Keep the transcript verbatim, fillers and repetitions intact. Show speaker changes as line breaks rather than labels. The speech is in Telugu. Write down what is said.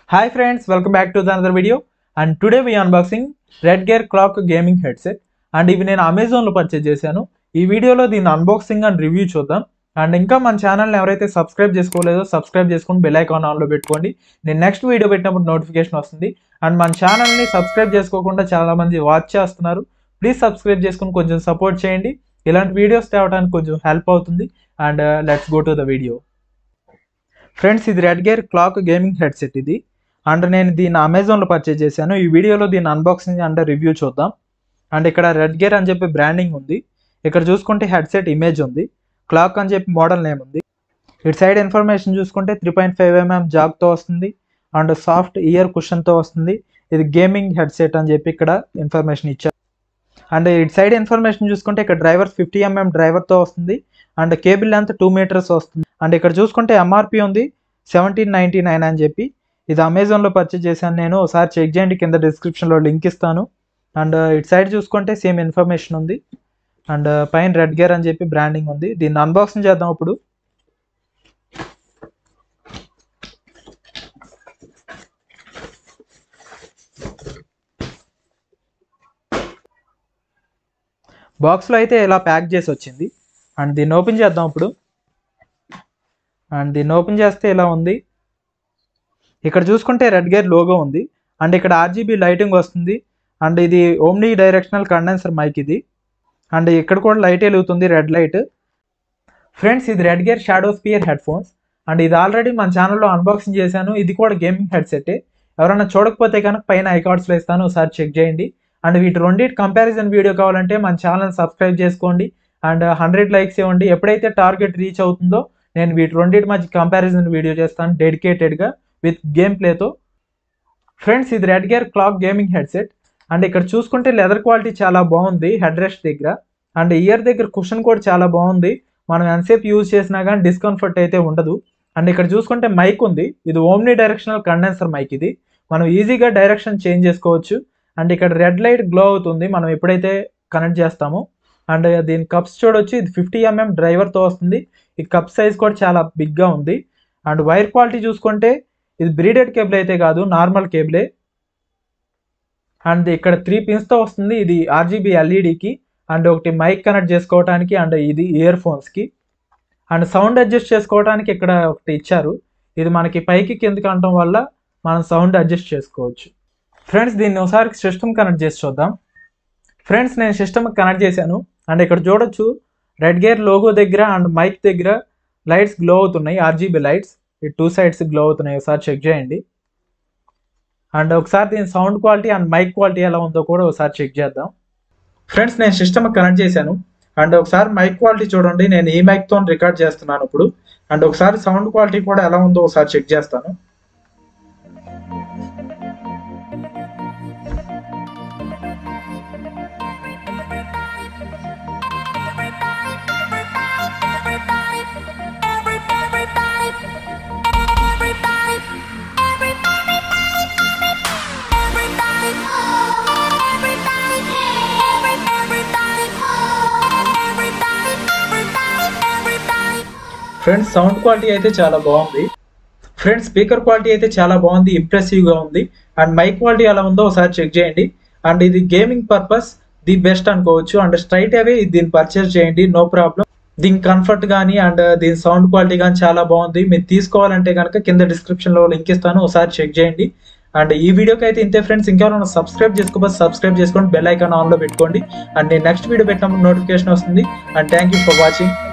Hi friends, welcome back to another video. And today we are unboxing Redgear Cloak gaming headset. And even in Amazon lo purchase chesanu. Ee video lo deen unboxing and review chuddam. And inka man channel ni evaraithe subscribe chesukoledo subscribe cheskoni bell icon on lo pettukondi. Nenu next video pettinappudu notification vastundi. And man channel ni subscribe cheskokunda chaala mandi watch chestunaru. Please subscribe cheskoni konచెం support cheyandi. Ilanti videos tevadaniki konచెం help avutundi. And uh, let's go to the video. Friends, ఇది Redgear Cloak gaming headset ఇది. అండ్ నేను దీన్ని అమెజాన్లో పర్చేజ్ చేశాను. ఈ వీడియోలో దీన్ని అన్బాక్సింగ్ అండ్ రివ్యూ చూద్దాం. అండ్ ఇక్కడ రెడ్గేర్ అని చెప్పి బ్రాండింగ్ ఉంది. ఇక్కడ చూసుకుంటే హెడ్సెట్ ఇమేజ్ ఉంది. క్లాక్ అని చెప్పి మోడల్ నేమ్ ఉంది. ఇటు సైడ్ ఇన్ఫర్మేషన్ చూసుకుంటే త్రీ పాయింట్ ఫైవ్ ఎంఎం జాగ్తో వస్తుంది. అండ్ సాఫ్ట్ ఇయర్ కుషన్తో వస్తుంది. ఇది గేమింగ్ హెడ్సెట్ అని చెప్పి ఇక్కడ ఇన్ఫర్మేషన్ ఇచ్చారు. అండ్ ఇటు సైడ్ ఇన్ఫర్మేషన్ చూసుకుంటే ఇక్కడ డ్రైవర్ ఫిఫ్టీ ఎంఎం డ్రైవర్తో వస్తుంది. And cable length two metres వస్తుంది. అండ్ ఇక్కడ చూసుకుంటే ఎంఆర్పి ఉంది సెవెంటీన్ నైంటీ నైన్ అని చెప్పి. ఇది అమెజాన్లో పర్చేజ్ చేశాను నేను. ఒకసారి చెక్ చేయండి, కింద డిస్క్రిప్షన్లో లింక్ ఇస్తాను. అండ్ ఇటు సైడ్ చూసుకుంటే సేమ్ ఇన్ఫర్మేషన్ ఉంది. అండ్ పైన రెడ్గేర్ అని చెప్పి బ్రాండింగ్ ఉంది. దీన్ని అన్బాక్సింగ్ చేద్దాం ఇప్పుడు. బాక్స్లో అయితే ఇలా ప్యాక్ చేసి వచ్చింది. అండ్ దీన్ని ఓపెన్ చేద్దాం ఇప్పుడు. అండ్ దీన్ని ఓపెన్ చేస్తే ఇలా ఉంది. ఇక్కడ చూసుకుంటే రెడ్గేర్ లోగో ఉంది. అండ్ ఇక్కడ ఆర్జీబీ లైటింగ్ వస్తుంది. అండ్ ఇది ఓమ్ని డైరెక్షనల్ కండెన్సర్ మైక్ ఇది. అండ్ ఇక్కడ కూడా లైట్ వెలుగుతుంది, రెడ్ లైట్. ఫ్రెండ్స్, ఇది Redgear shadow spear headphones. And ఇది ఆల్రెడీ మన ఛానల్లో అన్బాక్సింగ్ చేశాను. ఇది కూడా గేమింగ్ హెడ్సెట్. ఎవరైనా చూడకపోతే కనుక పైన ఐకార్డ్స్లో ఇస్తాను, ఒకసారి చెక్ చేయండి. అండ్ వీటి రెండింటి కంపారిజన్ వీడియో కావాలంటే మన ఛానల్ సబ్స్క్రైబ్ చేసుకోండి. అండ్ హండ్రెడ్ లైక్స్ ఇవ్వండి. ఎప్పుడైతే టార్గెట్ రీచ్ అవుతుందో నేను వీటి రెండింటి మధ్య కంపారిజన్ వీడియో చేస్తాను డెడికేటెడ్గా విత్ గేమ్ ప్లేతో. ఫ్రెండ్స్, ఇది Redgear cloak gaming headset. And ఇక్కడ చూసుకుంటే లెదర్ క్వాలిటీ చాలా బాగుంది హెడ్ రెస్ట్ దగ్గర. అండ్ ఇయర్ దగ్గర కుషన్ కూడా చాలా బాగుంది. మనం ఎంతసేపు యూజ్ చేసినా కానీ డిస్కంఫర్ట్ అయితే ఉండదు. అండ్ ఇక్కడ చూసుకుంటే మైక్ ఉంది. ఇది ఓమ్ని డైరెక్షనల్ కండెన్సర్ మైక్ ఇది. మనం ఈజీగా డైరెక్షన్ చేంజ్ చేసుకోవచ్చు. అండ్ ఇక్కడ రెడ్ లైట్ గ్లో అవుతుంది మనం ఎప్పుడైతే కనెక్ట్ చేస్తామో. అండ్ దీని కప్స్ చూడొచ్చు. ఇది ఫిఫ్టీ ఎంఎం డ్రైవర్తో వస్తుంది. ఈ కప్ సైజ్ కూడా చాలా బిగ్గా ఉంది. అండ్ వైర్ క్వాలిటీ చూసుకుంటే ఇది బ్రీడెడ్ కేబుల్ అయితే కాదు, నార్మల్ కేబులే. అండ్ ఇక్కడ త్రీ పిన్స్తో వస్తుంది. ఇది ఆర్జీబీ ఎల్ఈడికి, అండ్ ఒకటి మైక్ కనెక్ట్ చేసుకోవడానికి, అండ్ ఇది ఇయర్ ఫోన్స్కి. అండ్ సౌండ్ అడ్జస్ట్ చేసుకోవడానికి ఇక్కడ ఒకటి ఇచ్చారు. ఇది మనకి పైకి కిందకి అనడం వల్ల మనం సౌండ్ అడ్జస్ట్ చేసుకోవచ్చు. ఫ్రెండ్స్, దీన్ని ఒకసారి సిస్టమ్ కనెక్ట్ చేసి చూద్దాం. ఫ్రెండ్స్, నేను సిస్టమ్ కనెక్ట్ చేశాను. అండ్ ఇక్కడ చూడొచ్చు రెడ్గేర్ లోగో దగ్గర అండ్ మైక్ దగ్గర లైట్స్ గ్లో అవుతున్నాయి, ఆర్జీబీ లైట్స్. ఈ టూ సైడ్స్ గ్లో అవుతున్నాయి, ఒకసారి చెక్ చేయండి. అండ్ ఒకసారి దీని sound quality and mic quality ఎలా ఉందో కూడా ఒకసారి చెక్ చేద్దాం. ఫ్రెండ్స్, నేను సిస్టమ్ కనెక్ట్ చేశాను. అండ్ ఒకసారి మైక్ క్వాలిటీ చూడండి. నేను ఈ మైక్తో రికార్డ్ చేస్తున్నాను ఇప్పుడు. అండ్ ఒకసారి సౌండ్ క్వాలిటీ కూడా ఎలా ఉందో ఒకసారి చెక్ చేస్తాను. ఫ్రెండ్స్, సౌండ్ క్వాలిటీ అయితే చాలా బాగుంది. ఫ్రెండ్స్, స్పీకర్ క్వాలిటీ అయితే చాలా బాగుంది, ఇంప్రెసివ్గా ఉంది. అండ్ మైక్ క్వాలిటీ ఎలా ఉందో ఒకసారి చెక్ చేయండి. అండ్ ఇది గేమింగ్ పర్పస్ ది బెస్ట్ అనుకోవచ్చు. అండ్ స్ట్రైట్ అవే దీన్ని పర్చేస్ చేయండి, నో ప్రాబ్లం. దీని కంఫర్ట్ కానీ అండ్ దీని సౌండ్ క్వాలిటీ కానీ చాలా బాగుంది. మీరు తీసుకోవాలంటే కనుక కింద డిస్క్రిప్షన్లో లింక్ ఇస్తాను, ఒకసారి చెక్ చేయండి. అండ్ ఈ వీడియోకి అయితే ఇంతే ఫ్రెండ్స్. ఇంకెవరైనా సబ్స్క్రైబ్ చేసుకోకపోతే సబ్స్క్రైబ్ చేసుకోండి, బెల్ ఐకాన్ ఆన్లో పెట్టుకోండి. అండ్ నేను నెక్స్ట్ వీడియో పెట్టినప్పుడు నోటిఫికేషన్ వస్తుంది. And thank you for watching.